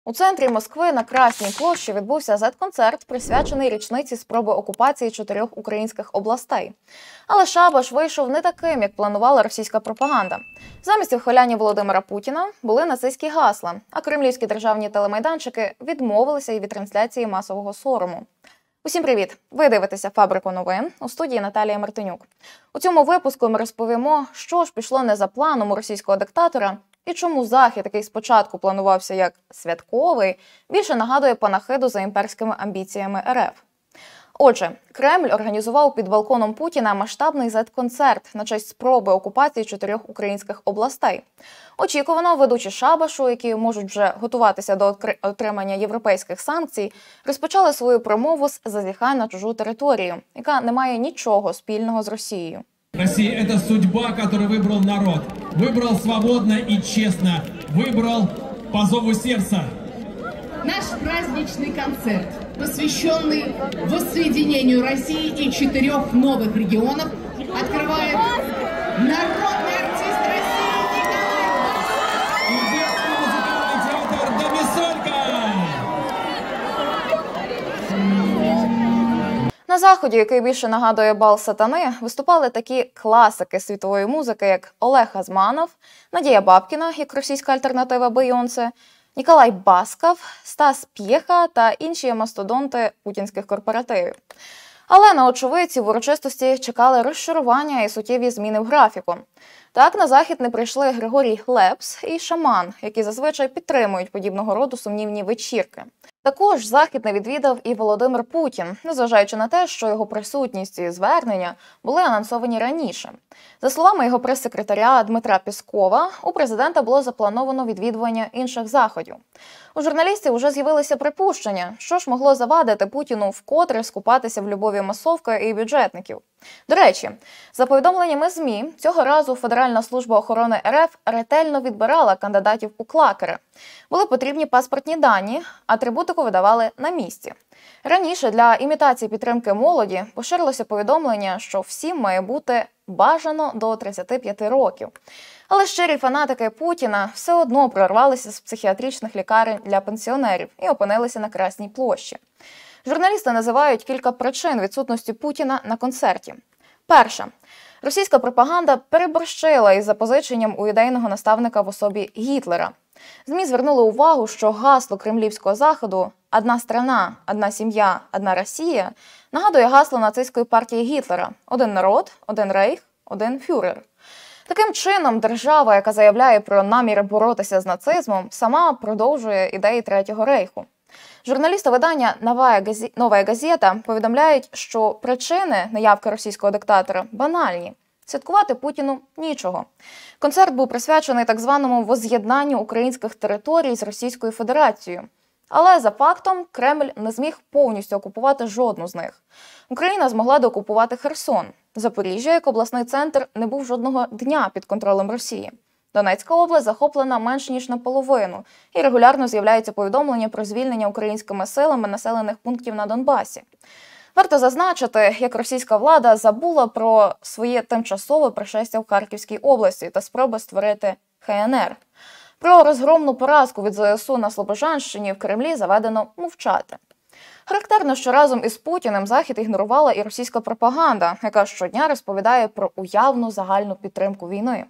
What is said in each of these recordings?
У центрі Москви на Красній площі відбувся зет-концерт, присвячений річниці спроби окупації 4 українських областей. Але шабаш вийшов не таким, як планувала російська пропаганда. Замість вихваляння Володимира Путіна були нацистські гасла, а кремлівські державні телемайданчики відмовилися і від трансляції масового сорому. Усім привіт! Ви дивитеся «Фабрику новин», у студії Наталія Мартинюк. У цьому випуску ми розповімо, що ж пішло не за планом у російського диктатора, і чому Захід, який спочатку планувався як святковий, більше нагадує панахиду за імперськими амбіціями РФ. Отже, Кремль організував під балконом Путіна масштабний зет-концерт на честь спроби окупації 4 українських областей. Очікувано, ведучі шабашу, які можуть вже готуватися до отримання європейських санкцій, розпочали свою промову з зазіхань на чужу територію, яка не має нічого спільного з Росією. Россия – это судьба, которую выбрал народ. Выбрал свободно и честно. Выбрал по зову сердца. Наш праздничный концерт, посвященный воссоединению России и 4 новых регионов, открывает народный артист России Николай Басков. И детский музыкальный театр «Домисолька». На заході, який більше нагадує бал сатани, виступали такі класики світової музики, як Олег Газманов, Надія Бабкіна, як російська альтернатива Бейонсе, Ніколай Басков, Стас П'єха та інші мастодонти путінських корпоративів. Але на очевидців в урочистості чекали розчарування і суттєві зміни в графіку. Так, на захід не прийшли Григорій Лепс і Шаман, які зазвичай підтримують подібного роду сумнівні вечірки. Також захід не відвідав і Володимир Путін, незважаючи на те, що його присутність і звернення були анонсовані раніше. За словами його прес-секретаря Дмитра Піскова, у президента було заплановано відвідування інших заходів. У журналістів вже з'явилися припущення, що ж могло завадити Путіну вкотре скупатися в любові масовка і бюджетників. До речі, за повідомленнями ЗМІ, цього разу Федеральна служба охорони РФ ретельно відбирала кандидатів у клакери. Були потрібні паспортні дані, атрибутику видавали на місці. Раніше для імітації підтримки молоді поширилося повідомлення, що всім має бути бажано до 35 років. Але щирі фанатики Путіна все одно прорвалися з психіатричних лікарень для пенсіонерів і опинилися на Красній площі. Журналісти називають кілька причин відсутності Путіна на концерті. Перша. Російська пропаганда переборщила із запозиченням у ідейного наставника в особі Гітлера. ЗМІ звернули увагу, що гасло кремлівського заходу «Одна страна, одна сім'я, одна Росія» нагадує гасло нацистської партії Гітлера «Один народ, один рейх, один фюрер». Таким чином, держава, яка заявляє про наміри боротися з нацизмом, сама продовжує ідеї Третього рейху. Журналісти видання «Нова газета» повідомляють, що причини неявки російського диктатора банальні. Святкувати Путіну нічого. Концерт був присвячений так званому воз'єднанню українських територій з Російською Федерацією. Але за фактом Кремль не зміг повністю окупувати жодну з них. Україна змогла доокупувати Херсон. Запоріжжя, як обласний центр, не був жодного дня під контролем Росії. Донецька область захоплена менш ніж наполовину, і регулярно з'являються повідомлення про звільнення українськими силами населених пунктів на Донбасі. Варто зазначити, як російська влада забула про своє тимчасове пришестя в Харківській області та спроби створити ХНР. Про розгромну поразку від ЗСУ на Слобожанщині в Кремлі заведено мовчати. Характерно, що разом із Путіним Захід ігнорувала і російська пропаганда, яка щодня розповідає про уявну загальну підтримку війни.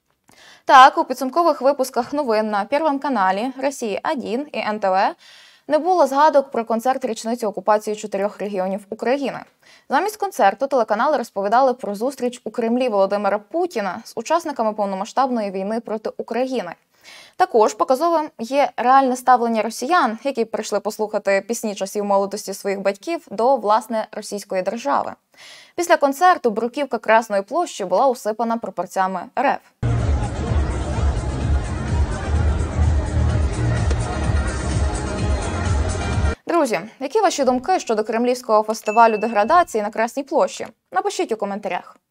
Так, у підсумкових випусках новин на Первом каналі, Росія-1 і НТВ не було згадок про концерт річниці окупації 4 регіонів України. Замість концерту телеканали розповідали про зустріч у Кремлі Володимира Путіна з учасниками повномасштабної війни проти України. Також показовим є реальне ставлення росіян, які прийшли послухати пісні часів молодості своїх батьків до, власне, російської держави. Після концерту бруківка Красної площі була усипана прапорцями РФ. Друзі, які ваші думки щодо кремлівського фестивалю деградації на Красній площі? Напишіть у коментарях.